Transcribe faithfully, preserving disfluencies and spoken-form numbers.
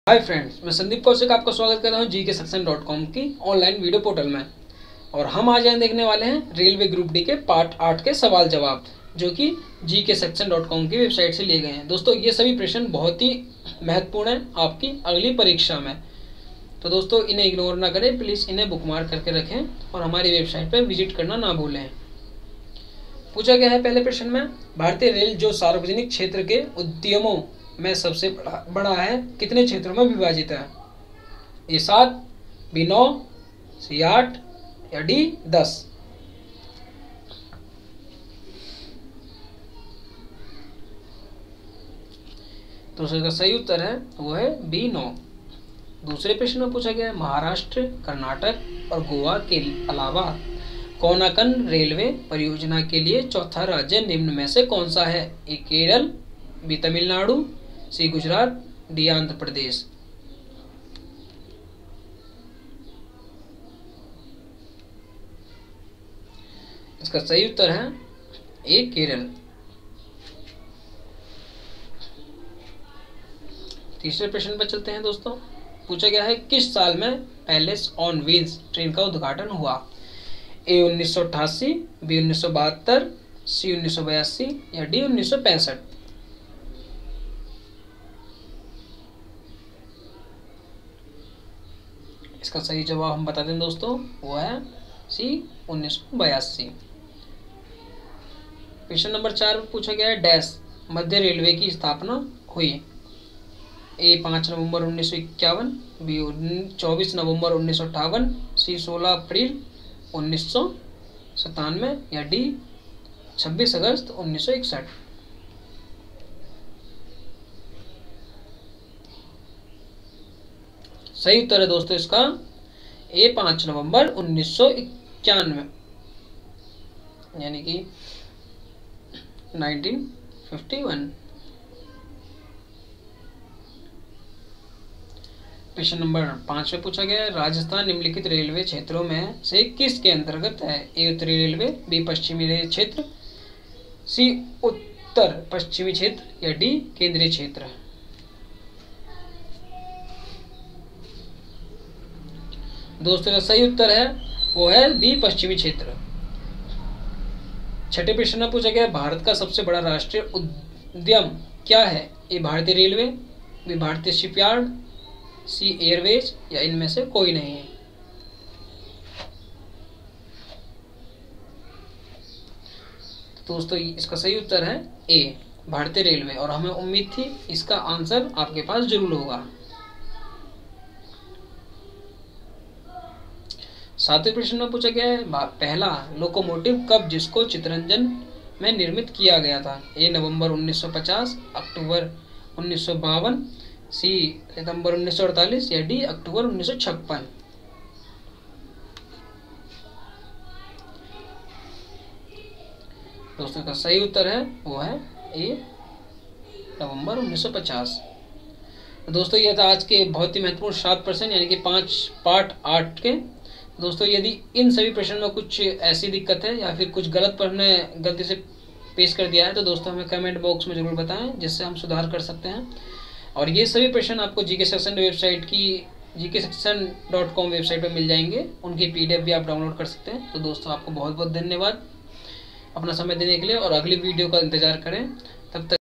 Hi friends, मैं संदीप कौशिक आपका स्वागत कर रहा हूँ G K section dot com की ऑनलाइन वीडियो पोर्टल में। और हम आज यहाँ देखने वाले हैं रेलवे ग्रुप डी के पार्ट आठ के सवाल जवाब, जो कि G K section dot com की वेबसाइट से लिए गए हैं। दोस्तों, ये सभी प्रश्न बहुत ही महत्वपूर्ण है आपकी अगली परीक्षा में, तो दोस्तों इन्हें इग्नोर ना करें, प्लीज़ इन्हें बुकमार्क करके रखें और हमारी वेबसाइट पर विजिट करना ना भूलें। पूछा गया है पहले प्रश्न में, भारतीय रेल जो सार्वजनिक क्षेत्र के उद्यमों में सबसे बड़ा बड़ा है, कितने क्षेत्रों में विभाजित है? ए सात, बी नौ, सी आठ या डी दस? तो इसका सही उत्तर है वो है बी नौ। दूसरे प्रश्न में पूछा गया है, महाराष्ट्र, कर्नाटक और गोवा के अलावा कोनाकन रेलवे परियोजना के लिए चौथा राज्य निम्न में से कौन सा है? A Kerala, B Tamil Nadu, C Gujarat, D Andhra Pradesh? इसका सही उत्तर है ए केरल। तीसरे प्रश्न पर चलते हैं दोस्तों। पूछा गया है, किस साल में पैलेस ऑन व्हील्स ट्रेन का उद्घाटन हुआ? ए उन्नीस सौ अट्ठासी, बी उन्नीस सौ बहत्तर, सी उन्नीस सौ बयासी या डी उन्नीस सौ पैंसठ? इसका सही जवाब हम बता दें दोस्तों, वो है सी उन्नीस सौ बयासी। क्वेश्चन नंबर चार में पूछा गया है, डैश मध्य रेलवे की स्थापना हुई? ए पाँच नवंबर उन्नीस सौ इक्यावन, बी चौबीस नवंबर उन्नीस सौ अट्ठावन, सी सोलह अप्रैल उन्नीस सौ सतानवे या डी छब्बीस अगस्त उन्नीस सौ इकसठ? सही उत्तर है दोस्तों इसका ए पाँच नवंबर उन्नीस सौ इक्यानवे, यानी कि nineteen fifty one. Question number पांच में पूछा गया है, राजस्थान निम्नलिखित रेलवे क्षेत्रों में से किसके अंतर्गत है? ए उत्तरी रेलवे, बी पश्चिमी रेल क्षेत्र, सी उत्तर पश्चिमी क्षेत्र या डी केंद्रीय क्षेत्र? दोस्तों, सही उत्तर है वो है बी पश्चिमी क्षेत्र। छठे प्रश्न में पूछा गया, भारत का सबसे बड़ा राष्ट्रीय उद्यम क्या है? ए भारतीय रेलवे, बी भारतीय शिपयार्ड, सी एयरवेज या इनमें से कोई नहीं है? तो दोस्तों इसका सही उत्तर है ए भारतीय रेलवे, और हमें उम्मीद थी इसका आंसर आपके पास जरूर होगा। सातवें प्रश्न में पूछा गया है, पहला लोकोमोटिव कब जिसको चितरंजन में निर्मित किया गया था? ए नवंबर उन्नीस सौ पचास, अक्टूबर उन्नीस सौ बावन, सी सितंबर उन्नीस सौ अड़तालीस या डी अक्टूबर उन्नीस सौ छप्पन? दोस्तों का सही उत्तर है वो है ए नवंबर उन्नीस सौ पचास। दोस्तों ये था आज के बहुत ही महत्वपूर्ण सात परसेंट यानी कि पांच पार्ट आठ के। दोस्तों यदि इन सभी प्रश्न में कुछ ऐसी दिक्कत है या फिर कुछ गलत पर हमने गलती से पेश कर दिया है, तो दोस्तों हमें कमेंट बॉक्स में जरूर बताएं, जिससे हम सुधार कर सकते हैं। और ये सभी प्रश्न आपको जी के सेक्शन वेबसाइट की जी K section dot com website पर मिल जाएंगे, उनकी पीडीएफ भी आप डाउनलोड कर सकते हैं। तो दोस्तों आपको बहुत बहुत धन्यवाद अपना समय देने के लिए, और अगली वीडियो का इंतजार करें। तब तक